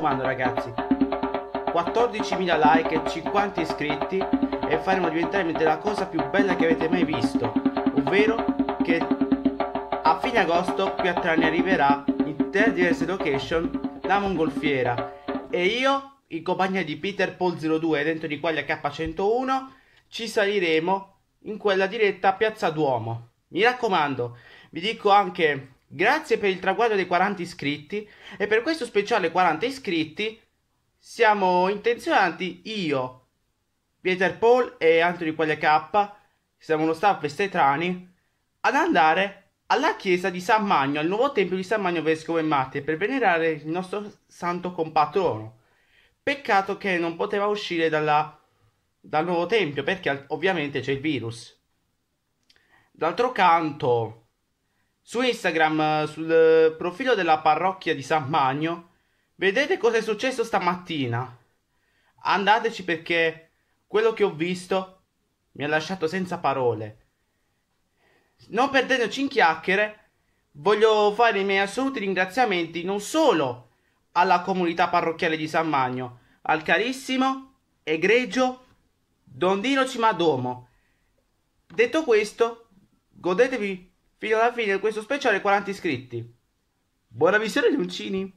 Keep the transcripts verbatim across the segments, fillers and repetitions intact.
raccomando ragazzi, quattordicimila like e cinquanta iscritti e faremo diventare la cosa più bella che avete mai visto, ovvero che a fine agosto qui a Trani arriverà in tre diverse location la mongolfiera e io, in compagnia di Peter Paul zero due, dentro di quaglia K centouno, ci saliremo in quella diretta a Piazza Duomo. Mi raccomando, vi dico anche grazie per il traguardo dei quaranta iscritti e per questo speciale quaranta iscritti siamo intenzionati io, Peter Paul e Anthony Quaglia K, siamo uno staff Trani, ad andare alla chiesa di San Magno, al nuovo tempio di San Magno Vescovo e Martire, per venerare il nostro santo compatrono. Peccato che non poteva uscire dalla, dal nuovo tempio perché ovviamente c'è il virus. D'altro canto, su Instagram, sul profilo della parrocchia di San Magno, vedete cosa è successo stamattina. Andateci perché quello che ho visto mi ha lasciato senza parole. Non perdendoci in chiacchiere, voglio fare i miei assoluti ringraziamenti non solo alla comunità parrocchiale di San Magno, al carissimo, egregio Dondino Cimadomo. Detto questo, godetevi fino alla fine di questo speciale quaranta iscritti. Buona visione, Leoncini.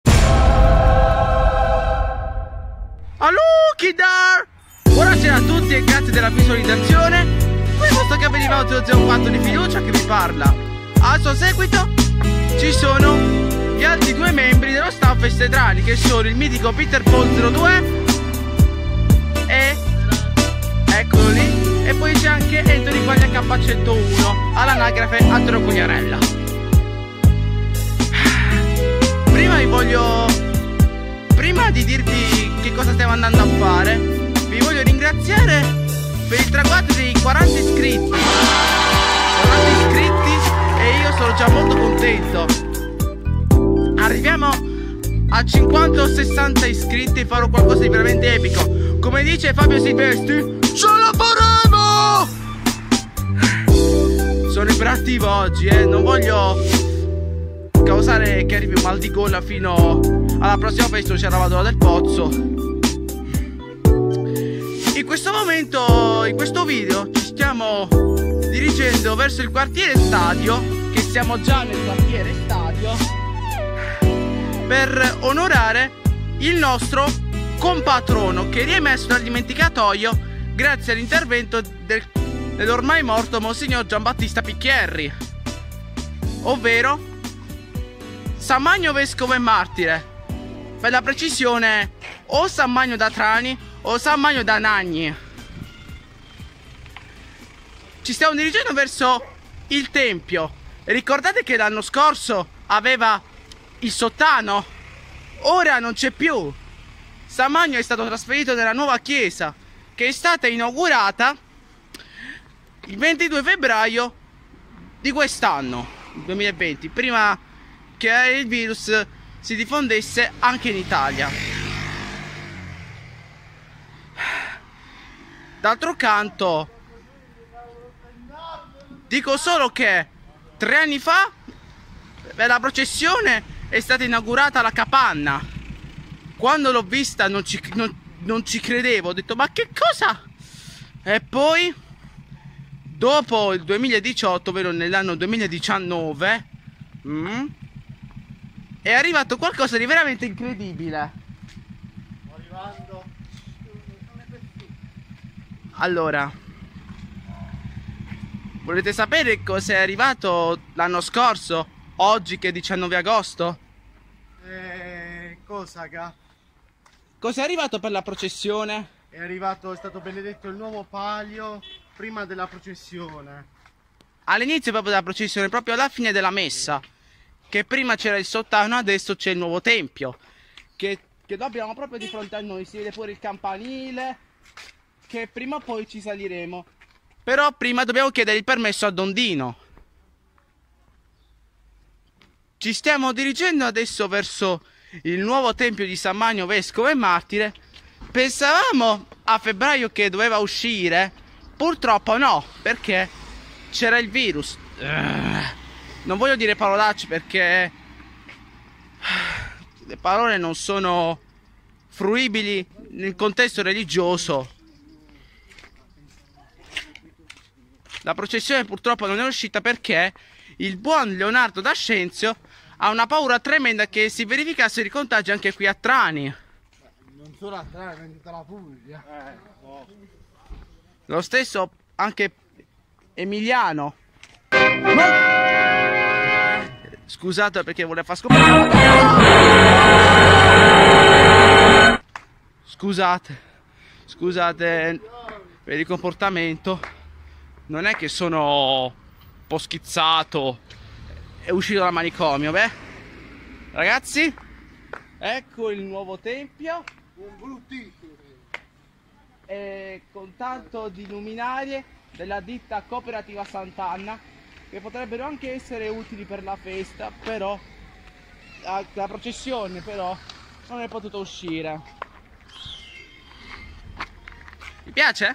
Allo Kidar! Buonasera a tutti e grazie della visualizzazione. Questo che avveniva zero zero quattro di fiducia che vi parla. Al suo seguito ci sono gli altri due membri dello staff Trani, che sono il mitico Peter Paul zero due e eccolo lì, e poi c'è anche Anthony Quaglia K centouno all'anagrafe Antonio Cugnarella. Prima vi voglio prima di dirvi che cosa stiamo andando a fare, vi voglio ringraziare per il traguardo dei quaranta iscritti. quaranta iscritti e io sono già molto contento. Arriviamo a cinquanta o sessanta iscritti e farò qualcosa di veramente epico. Come dice Fabio Silvestri, ce la faremo! Sono iperattivo oggi, eh. Non voglio causare che arrivi un mal di gola fino alla prossima festa c'è la Madonna del Pozzo. In questo momento, in questo video, ci stiamo dirigendo verso il quartiere Stadio, che siamo già nel quartiere Stadio, per onorare il nostro compatrono che è riemesso dal dimenticatoio grazie all'intervento del, dell'ormai morto Monsignor Giambattista Picchierri, ovvero San Magno Vescovo e Martire, per la precisione o San Magno da Trani o San Magno da Nagni. Ci stiamo dirigendo verso il tempio. Ricordate che l'anno scorso aveva il sottano? Ora non c'è più. San Magno è stato trasferito nella nuova chiesa, che è stata inaugurata il ventidue febbraio di quest'anno, duemilaventi, prima che il virus si diffondesse anche in Italia. D'altro canto, dico solo che tre anni fa per la processione è stata inaugurata la capanna. Quando l'ho vista non ci, non, non ci credevo, ho detto ma che cosa? E poi dopo il duemiladiciotto, ovvero nell'anno duemiladiciannove, mm, è arrivato qualcosa di veramente incredibile. Sto arrivando. Allora, volete sapere cosa è arrivato l'anno scorso? Oggi che è diciannove agosto? Eh, cosa ca? Cosa è arrivato per la processione? È arrivato, è stato benedetto il nuovo palio prima della processione. All'inizio proprio della processione, proprio alla fine della messa. Che prima c'era il sottano, adesso c'è il nuovo tempio. Che, che lo abbiamo proprio di fronte a noi, si vede pure il campanile. Che prima o poi ci saliremo. Però prima dobbiamo chiedere il permesso a Dondino. Ci stiamo dirigendo adesso verso il nuovo tempio di San Magno Vescovo e Martire. Pensavamo a febbraio che doveva uscire, purtroppo no, perché c'era il virus. Non voglio dire parolacce perché le parole non sono fruibili nel contesto religioso. La processione purtroppo non è uscita perché il buon Leonardo D'Ascenzio ha una paura tremenda che si verificassero i contagi anche qui a Trani. Non solo a Trani, ma in tutta la Puglia. Eh, oh. Lo stesso anche Emiliano. Ma... Scusate perché voleva far scopare. Scusate, scusate per il comportamento. Non è che sono un po' schizzato. È uscito dal manicomio, beh. Ragazzi, ecco il nuovo tempio. Un bruttissimo. E con tanto di luminarie della ditta cooperativa Sant'Anna, che potrebbero anche essere utili per la festa, però la, la processione però non è potuta uscire. Vi piace?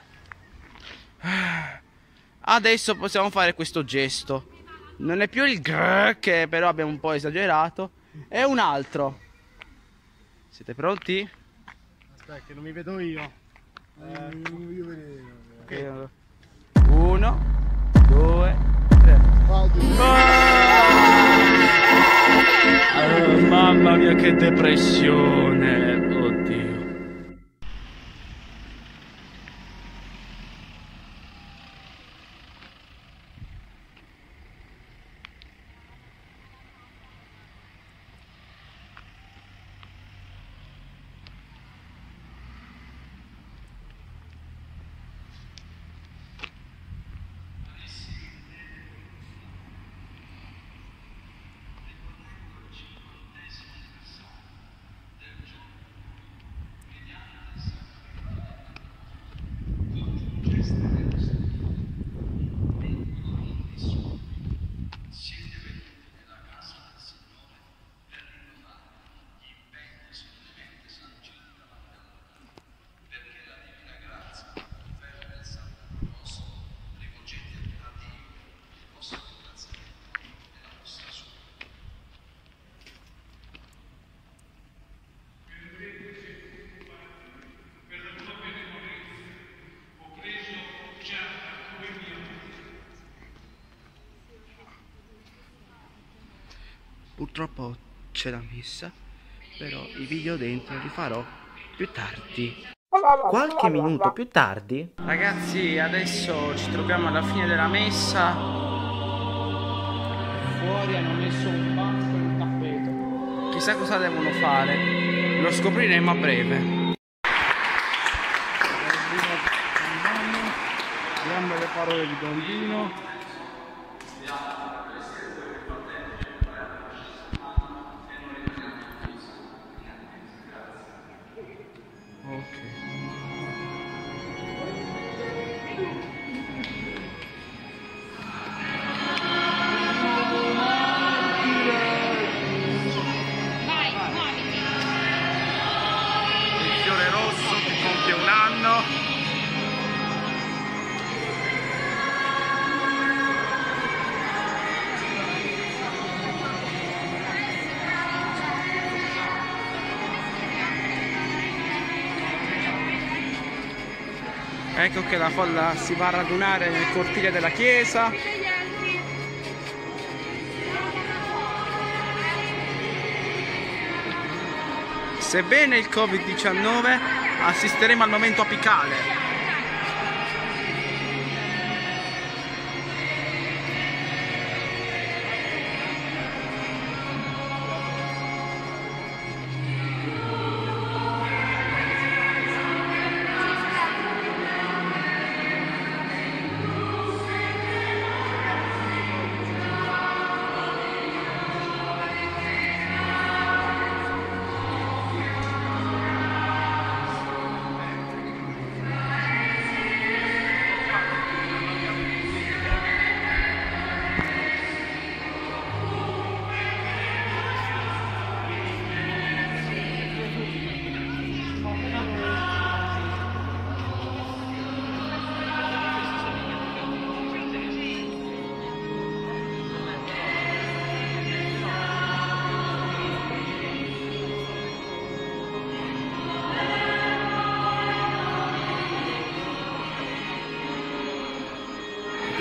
Adesso possiamo fare questo gesto. Non è più il grrr, che però abbiamo un po' esagerato, è un altro. Siete pronti? Aspetta che non mi vedo io. Eh, non mi voglio vedere. Okay. Uno, due, tre. Oh, mamma mia che depressione. Oddio. Purtroppo c'è la messa, però i video dentro li farò più tardi. Qualche minuto più tardi. Ragazzi, adesso ci troviamo alla fine della messa. Fuori hanno messo un banco e un tappeto. Chissà cosa devono fare. Lo scopriremo a breve. Vediamo le parole di Dondino. Ecco che la folla si va a radunare nel cortile della chiesa. Sebbene il Covid diciannove, assisteremo al momento apicale.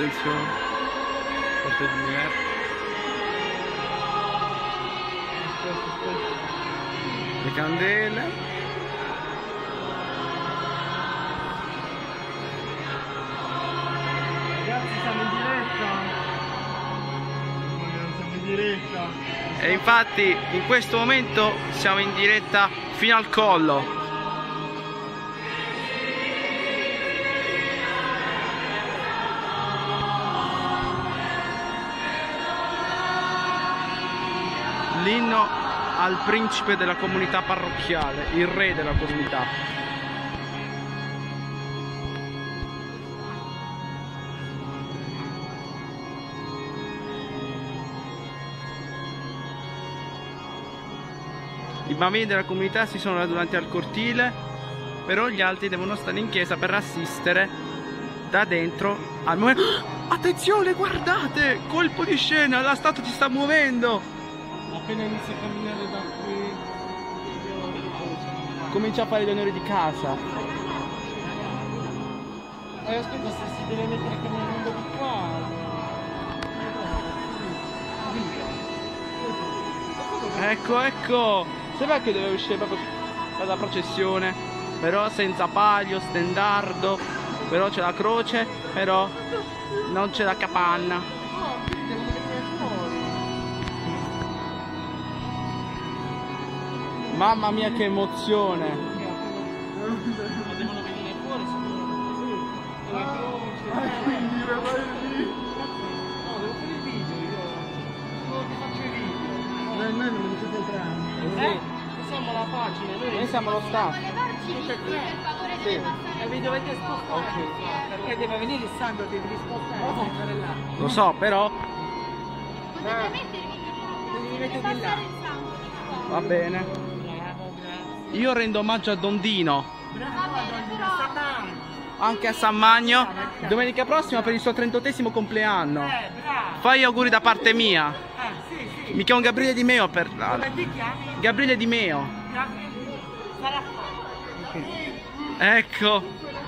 attenzione, porte di merda. Le candele. Ragazzi, siamo in diretta. Siamo in diretta. E infatti in questo momento siamo in diretta fino al collo. L'inno al principe della comunità parrocchiale, il re della comunità. I bambini della comunità si sono radunati al cortile, però gli altri devono stare in chiesa per assistere da dentro al momento. Attenzione, guardate! Colpo di scena, la statua si sta muovendo! Appena inizia a camminare da qui, Comincia a fare gli onori di casa. eh, aspetta, se si deve mettere camminando di qua. Ecco, ecco! Sembra che deve uscire proprio dalla processione, però senza palio, stendardo, però c'è la croce, però non c'è la capanna. No, qui devono venire fuori. Mamma mia che emozione! Ma devono venire fuori, sicuro. La croce. Quindi vai lì. No, devo fare il video io. Non ti faccio i video. Noi non mi potete entrare. Eh? Noi siamo la pagina, noi, Noi siamo lo staff. sì. E vi dovete spostare. Perché deve venire il sangue, devi spostare. Oh. Là. Lo so, però Devi mettere di là. va bene. Io rendo omaggio a Dondino, anche a San Magno, domenica prossima per il suo trentottesimo compleanno. Fai auguri da parte mia. Mi chiamo Gabriele Di Meo per la... Gabriele Di Meo. Ecco.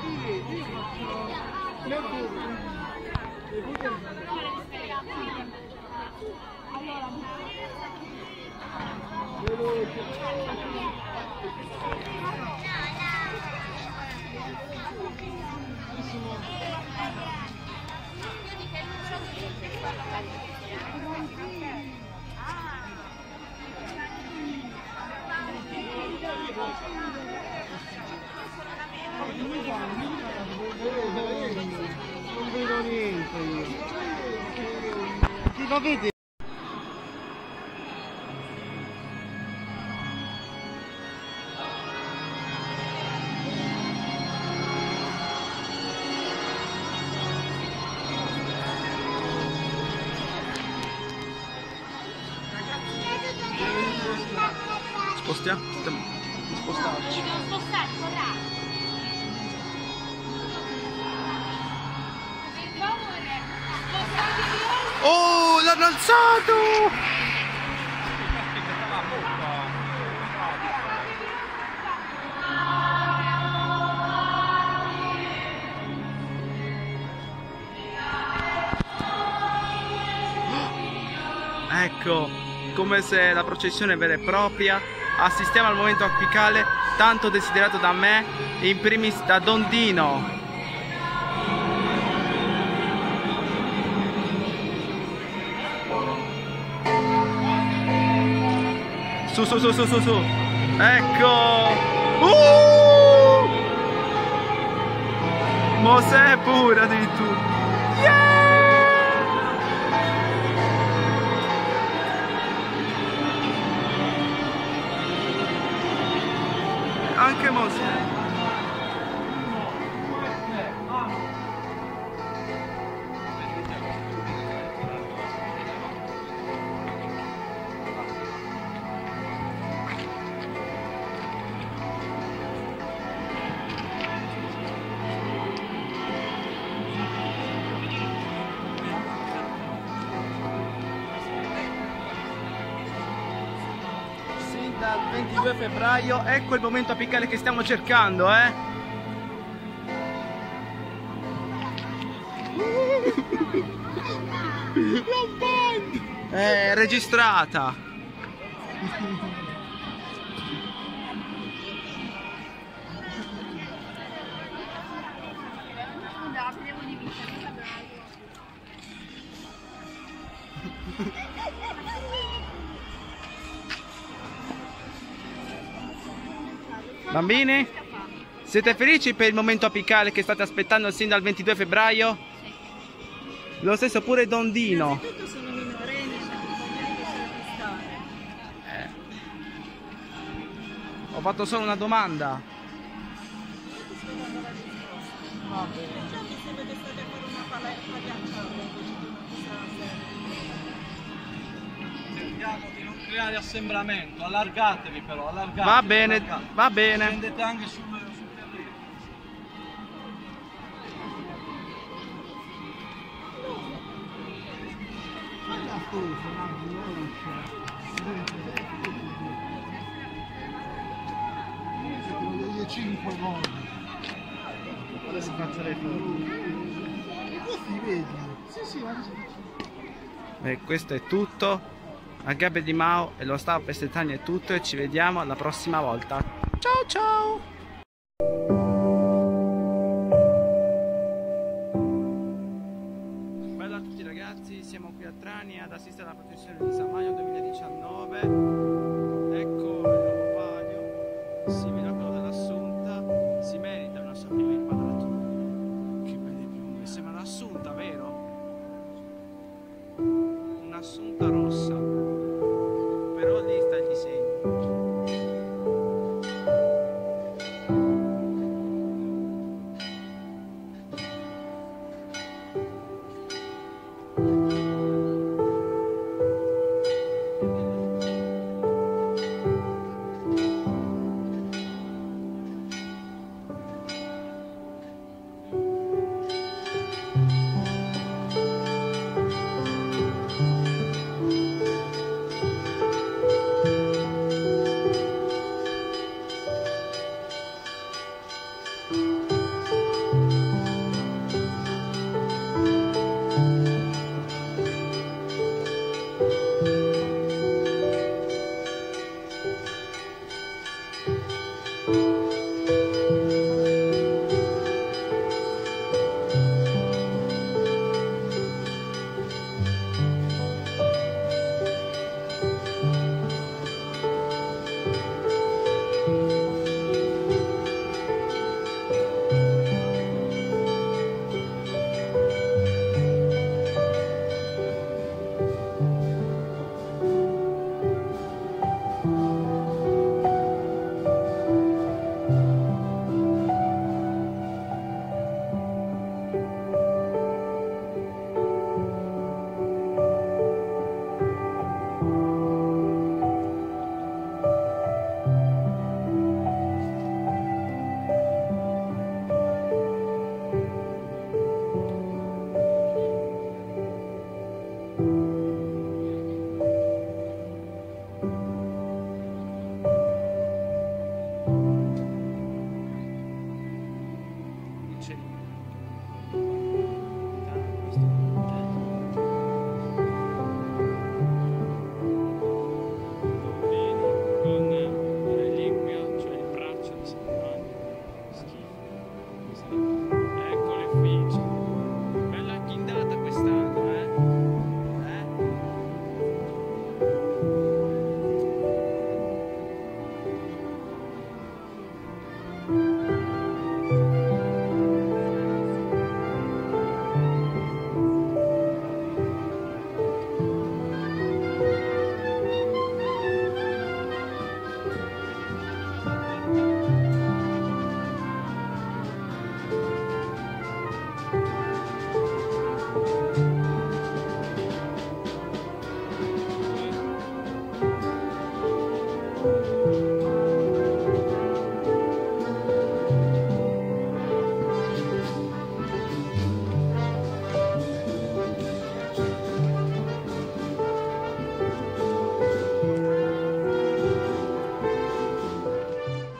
Non vedo niente io. Chi lo vede? Spostiamo. Spostarci. Oh, l'hanno alzato! Ecco, come se la processione vera e propria. Assistiamo al momento apicale tanto desiderato da me, in primis da Dondino. Su su su su su su. Ecco. Uh! Mosè pure addirittura. Yeah! Anche Mosè. Dal ventidue febbraio, ecco il momento apicale che stiamo cercando, eh? È registrata. Bambini? Siete felici per il momento apicale che state aspettando sin dal ventidue febbraio? Sì. Lo stesso pure Dondino. Innanzitutto sono minorenni, eh. Ho fatto solo una domanda. Va bene. Mi sembra che state a fare una pagliacciata. Cerchiamo di non creare assembramento, allargatevi però, allargatevi. Va bene, allargatevi. va bene. Scendete anche sul, sul terreno. cinque volte. Adesso faccio le foto. Questi vedi? Sì, sì, ma E questo è tutto. A Gabbia di Mao e lo staff per Setania è tutto e ci vediamo alla prossima volta. Ciao ciao! Bella a tutti ragazzi, siamo qui a Trani ad assistere alla processione di San Maio duemiladiciannove. Ecco il nuovo palio, simile a quello dell'Assunta, si merita una sua prima inquadratura. Che belli piumini, sembra l'Assunta, vero? Un'Assunta